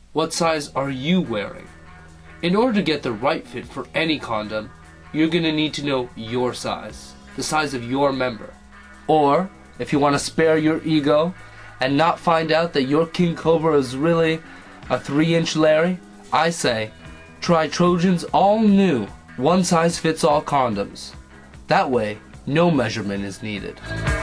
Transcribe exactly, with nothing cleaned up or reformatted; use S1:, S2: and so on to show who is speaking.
S1: What size are you wearing? In order to get the right fit for any condom, you're going to need to know your size, the size of your member. Or, if you want to spare your ego and not find out that your king cobra is really a three inch Larry, I say, try Trojan's all new one size fits all condoms. That way, no measurement is needed.